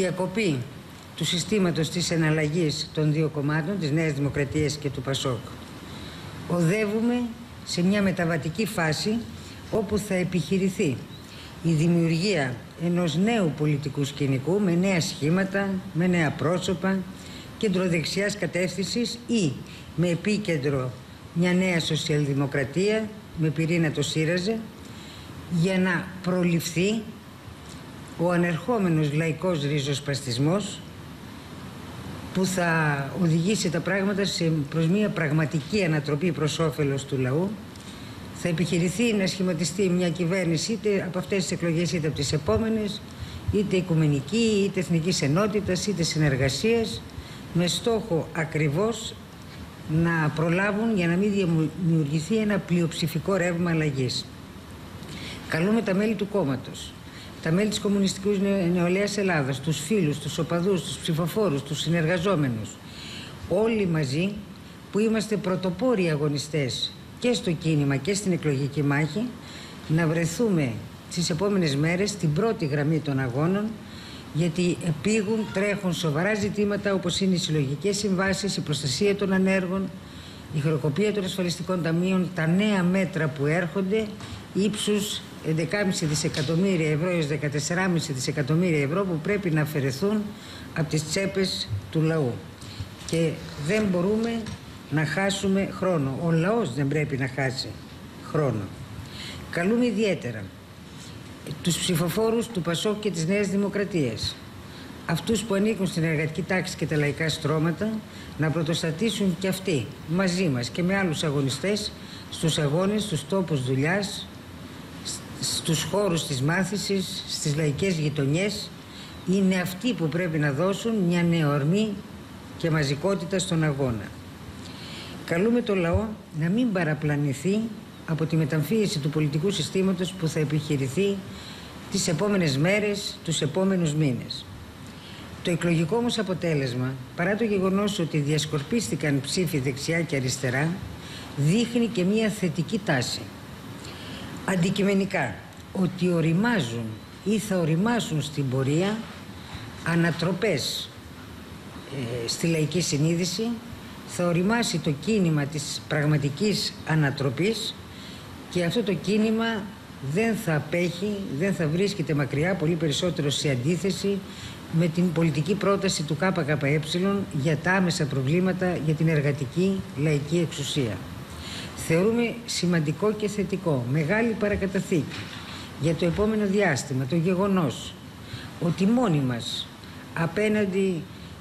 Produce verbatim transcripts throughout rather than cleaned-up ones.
διακοπή του συστήματος της εναλλαγής των δύο κομμάτων, της Νέας Δημοκρατίας και του Πασόκ. Οδεύουμε σε μια μεταβατική φάση όπου θα επιχειρηθεί η δημιουργία ενός νέου πολιτικού σκηνικού με νέα σχήματα, με νέα πρόσωπα, κεντροδεξιάς κατεύθυνσης ή με επίκεντρο μια νέα σοσιαλδημοκρατία με πυρήνα το ΣΥΡΙΖΑ, για να προληφθεί ο ανερχόμενος λαϊκός ριζοσπαστισμός που θα οδηγήσει τα πράγματα σε, προς μια πραγματική ανατροπή προς όφελος του λαού. Θα επιχειρηθεί να σχηματιστεί μια κυβέρνηση είτε από αυτές τις εκλογές είτε από τις επόμενες, είτε οικουμενική, είτε εθνικής ενότητας, είτε συνεργασίας, με στόχο ακριβώς να προλάβουν για να μην δημιουργηθεί ένα πλειοψηφικό ρεύμα αλλαγής. Καλούμε τα μέλη του κόμματος, τα μέλη της Κομμουνιστικής Νεολαίας Ελλάδας, τους φίλους, τους οπαδούς, τους ψηφοφόρους, τους συνεργαζόμενους, όλοι μαζί που είμαστε πρωτοπόροι αγωνιστές και στο κίνημα και στην εκλογική μάχη, να βρεθούμε τις επόμενες μέρες στην πρώτη γραμμή των αγώνων, γιατί επήγουν, τρέχουν σοβαρά ζητήματα όπως είναι οι συλλογικές συμβάσεις, η προστασία των ανέργων, η χρεοκοπία των ασφαλιστικών ταμείων, τα νέα μέτρα που έρχονται ύψους έντεκα κόμμα πέντε δισεκατομμύρια ευρώ έως δεκατέσσερα κόμμα πέντε δισεκατομμύρια ευρώ που πρέπει να αφαιρεθούν από τις τσέπες του λαού. Και δεν μπορούμε να χάσουμε χρόνο. Ο λαός δεν πρέπει να χάσει χρόνο. Καλούμε ιδιαίτερα τους ψηφοφόρους του Πασόκ και της Νέας Δημοκρατίας, αυτούς που ανήκουν στην εργατική τάξη και τα λαϊκά στρώματα, να πρωτοστατήσουν και αυτοί μαζί μας και με άλλους αγωνιστές στους αγώνες, στους τόπους δουλειάς, στους χώρους της μάθησης, στις λαϊκές γειτονιές. Είναι αυτοί που πρέπει να δώσουν μια νέα ορμή και μαζικότητα στον αγώνα. Καλούμε το λαό να μην παραπλανηθεί από τη μεταμφίεση του πολιτικού συστήματος που θα επιχειρηθεί τις επόμενες μέρες, τους επόμενους μήνες. Το εκλογικό όμως αποτέλεσμα, παρά το γεγονός ότι διασκορπίστηκαν ψήφοι δεξιά και αριστερά, δείχνει και μία θετική τάση. Αντικειμενικά, ότι οριμάζουν ή θα οριμάσουν στην πορεία ανατροπές ε, στη λαϊκή συνείδηση, θα οριμάσει το κίνημα της πραγματικής ανατροπής και αυτό το κίνημα δεν θα απέχει, δεν θα βρίσκεται μακριά, πολύ περισσότερο σε αντίθεση με την πολιτική πρόταση του ΚΚΕ για τα άμεσα προβλήματα για την εργατική λαϊκή εξουσία. Θεωρούμε σημαντικό και θετικό, μεγάλη παρακαταθήκη για το επόμενο διάστημα, το γεγονός ότι μόνοι μας απέναντι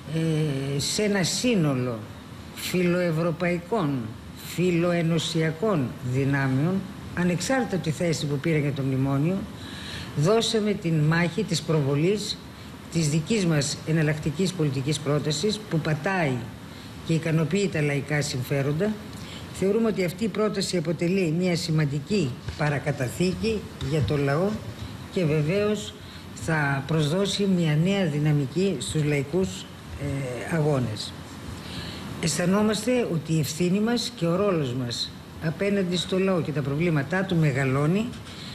ε, σε ένα σύνολο φιλοευρωπαϊκών, φιλοενωσιακών δυνάμεων, ανεξάρτητα από τη θέση που πήρε για το μνημόνιο, δώσαμε την μάχη της προβολής της δικής μας εναλλακτικής πολιτικής πρότασης που πατάει και ικανοποιεί τα λαϊκά συμφέροντα. Θεωρούμε ότι αυτή η πρόταση αποτελεί μια σημαντική παρακαταθήκη για το λαό και βεβαίως θα προσδώσει μια νέα δυναμική στους λαϊκούς ε, αγώνες. Αισθανόμαστε ότι η ευθύνη μας και ο ρόλος μας απέναντι στο λαό και τα προβλήματά του μεγαλώνει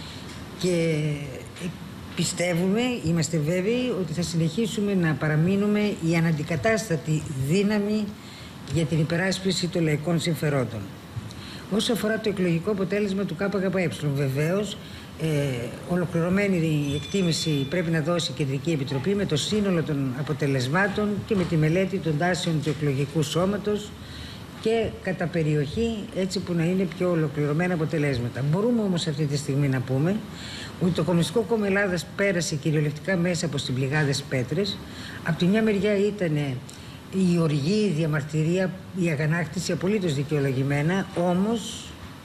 και πιστεύουμε, είμαστε βέβαιοι ότι θα συνεχίσουμε να παραμείνουμε η αναντικατάστατη δύναμη για την υπεράσπιση των λαϊκών συμφερόντων. Όσο αφορά το εκλογικό αποτέλεσμα του ΚΚΕ, βεβαίως, ε, ολοκληρωμένη εκτίμηση πρέπει να δώσει η Κεντρική Επιτροπή με το σύνολο των αποτελεσμάτων και με τη μελέτη των τάσεων του εκλογικού σώματος και κατά περιοχή, έτσι που να είναι πιο ολοκληρωμένα αποτελέσματα. Μπορούμε όμως αυτή τη στιγμή να πούμε ότι το Κομμουνιστικό Κόμμα Ελλάδας πέρασε κυριολεκτικά μέσα από στις πληγάδες πέτρες. Από τη μια μεριά ήταν η οργή, η διαμαρτυρία, η αγανάκτηση απολύτως δικαιολογημένα, όμως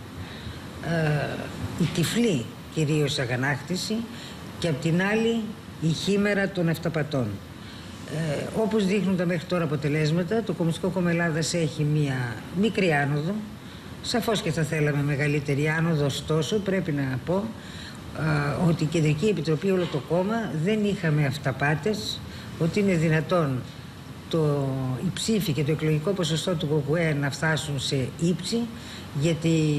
ε, η τυφλή κυρίως αγανάκτηση και απ' την άλλη η χήμερα των αυταπατών. Ε, όπως δείχνουν τα μέχρι τώρα αποτελέσματα, το Κομμουνιστικό Κόμμα Ελλάδας έχει μία μικρή άνοδο. Σαφώς και θα θέλαμε μεγαλύτερη άνοδο, ωστόσο πρέπει να πω α, ότι η Κεντρική Επιτροπή, όλο το κόμμα, δεν είχαμε αυταπάτες, ότι είναι δυνατόν το, η ψήφη και το εκλογικό ποσοστό του ΚΚΕ να φτάσουν σε ύψη, γιατί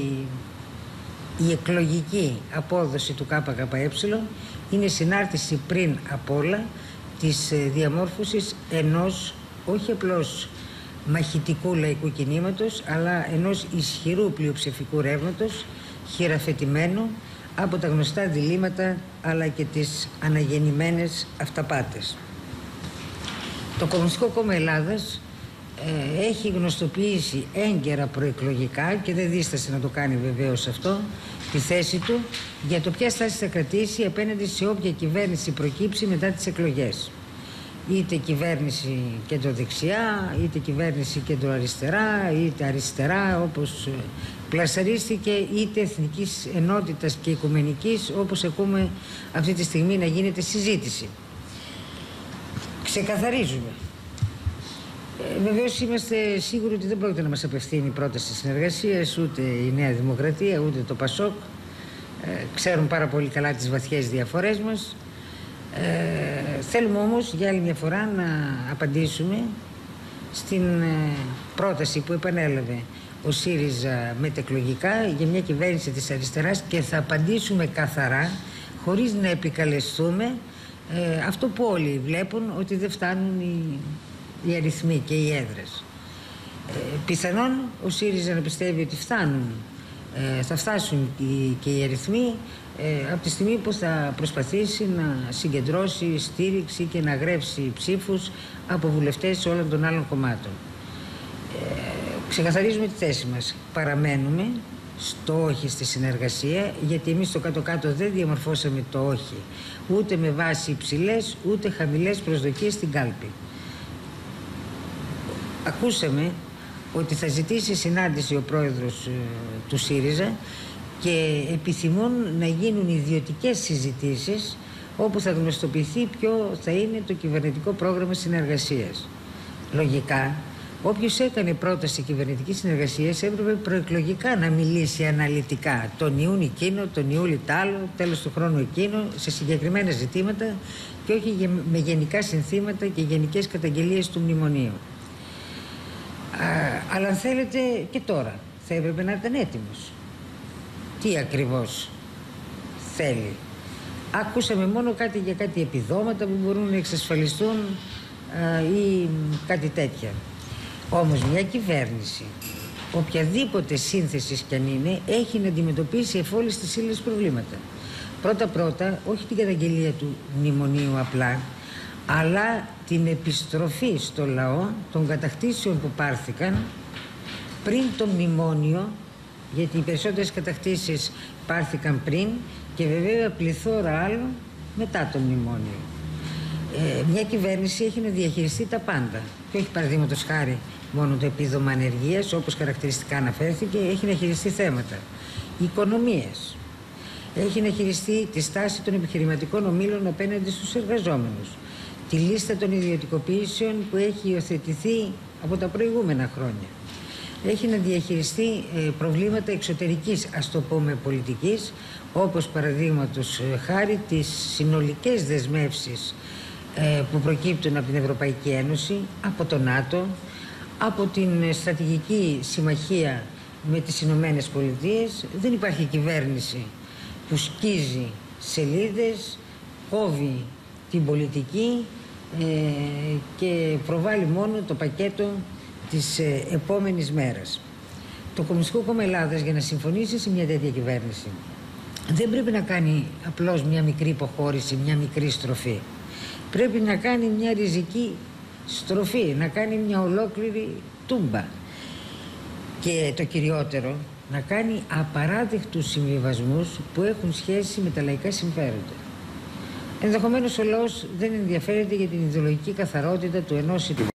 η εκλογική απόδοση του ΚΚΕ είναι συνάρτηση πριν απ' όλα της διαμόρφωσης ενός όχι απλώς μαχητικού λαϊκού κινήματος, αλλά ενός ισχυρού πλειοψηφικού ρεύματος, χειραφετημένου από τα γνωστά διλήμματα αλλά και τις αναγεννημένες αυταπάτες. Το Κομμουνιστικό Κόμμα Ελλάδας ε, έχει γνωστοποιήσει έγκαιρα προεκλογικά, και δεν δίστασε να το κάνει βεβαίως αυτό, τη θέση του για το ποια στάση θα κρατήσει απέναντι σε όποια κυβέρνηση προκύψει μετά τις εκλογές. Είτε κυβέρνηση κεντροδεξιά, είτε κυβέρνηση κεντροαριστερά, είτε αριστερά όπως πλασαρίστηκε, είτε εθνικής ενότητας και οικουμενικής όπως ακούμε αυτή τη στιγμή να γίνεται συζήτηση. Ξεκαθαρίζουμε. Ε, βεβαίως είμαστε σίγουροι ότι δεν πρόκειται να μας απευθύνει πρόταση συνεργασίας ούτε η Νέα Δημοκρατία ούτε το Πασόκ. Ε, ξέρουν πάρα πολύ καλά τις βαθιές διαφορές μας. Ε, θέλουμε όμως για άλλη μια φορά να απαντήσουμε στην ε, πρόταση που επανέλαβε ο ΣΥΡΙΖΑ μετεκλογικά για μια κυβέρνηση της αριστεράς, και θα απαντήσουμε καθαρά χωρίς να επικαλεστούμε ε, αυτό που όλοι βλέπουν, ότι δεν φτάνουν οι, οι αριθμοί και οι έδρες. Ε, πιθανόν ο ΣΥΡΙΖΑ να πιστεύει ότι φτάνουν, ε, θα φτάσουν και, και οι αριθμοί ε, από τη στιγμή που θα προσπαθήσει να συγκεντρώσει στήριξη και να γρέψει ψήφους από βουλευτές όλων των άλλων κομμάτων. Ε, ξεκαθαρίζουμε τη θέση μας. Παραμένουμε στο όχι στη συνεργασία, γιατί εμείς στο κάτω-κάτω δεν διαμορφώσαμε το όχι ούτε με βάση υψηλές ούτε χαμηλές προσδοκίες στην κάλπη. Ακούσαμε ότι θα ζητήσει συνάντηση ο πρόεδρος ε, του ΣΥΡΙΖΑ και επιθυμούν να γίνουν ιδιωτικές συζητήσεις όπου θα γνωστοποιηθεί ποιο θα είναι το κυβερνητικό πρόγραμμα συνεργασίας. Λογικά, όποιος έκανε πρόταση κυβερνητικής συνεργασίας έπρεπε προεκλογικά να μιλήσει αναλυτικά. Τον Ιούνιο εκείνο, τον Ιούλιο τ' άλλο, τέλος του χρόνου εκείνο, σε συγκεκριμένα ζητήματα και όχι με γενικά συνθήματα και γενικές καταγγελίες του μνημονίου. Α, αλλά αν θέλετε και τώρα θα έπρεπε να ήταν έτοιμος. Τι ακριβώς θέλει? Άκουσαμε μόνο κάτι για κάτι επιδόματα που μπορούν να εξασφαλιστούν α, ή κάτι τέτοια. Όμως μια κυβέρνηση, οποιαδήποτε σύνθεση κι αν είναι, έχει να αντιμετωπίσει εφόλης τις ύλες προβλήματα. Πρώτα-πρώτα, όχι την καταγγελία του μνημονίου απλά, αλλά την επιστροφή στο λαό των κατακτήσεων που πάρθηκαν πριν το μνημόνιο, γιατί οι περισσότερες κατακτήσεις πάρθηκαν πριν και βέβαια πληθώρα άλλων μετά το μνημόνιο. Ε, μια κυβέρνηση έχει να διαχειριστεί τα πάντα και όχι παραδείγματος χάρη μόνο το επίδομα ανεργίας, όπως χαρακτηριστικά αναφέρθηκε, έχει να χειριστεί θέματα οικονομίας, έχει να χειριστεί τη στάση των επιχειρηματικών ομίλων απέναντι στους εργαζόμενους, τη λίστα των ιδιωτικοποιήσεων που έχει υιοθετηθεί από τα προηγούμενα χρόνια. Έχει να διαχειριστεί ε, προβλήματα εξωτερικής, ας το πούμε, πολιτικής, όπως παραδείγματος χάρη τις συνολικές δεσμεύσεις ε, που προκύπτουν από την Ευρωπαϊκή Ένωση, από το ΝΑΤΟ, από την στρατηγική συμμαχία με τις Ηνωμένες Πολιτείες. Δεν υπάρχει κυβέρνηση που σκίζει σελίδες, κόβει την πολιτική ε, και προβάλλει μόνο το πακέτο της ε, επόμενης μέρας. Το Κομμουνιστικό Κόμμα Ελλάδας, για να συμφωνήσει σε μια τέτοια κυβέρνηση, δεν πρέπει να κάνει απλώς μια μικρή υποχώρηση, μια μικρή στροφή. Πρέπει να κάνει μια ριζική στροφή, να κάνει μια ολόκληρη τούμπα. Και το κυριότερο, να κάνει απαράδεκτους συμβιβασμούς που έχουν σχέση με τα λαϊκά συμφέροντα. Ενδεχομένως ο λαός δεν ενδιαφέρεται για την ιδεολογική καθαρότητα του ενός ή του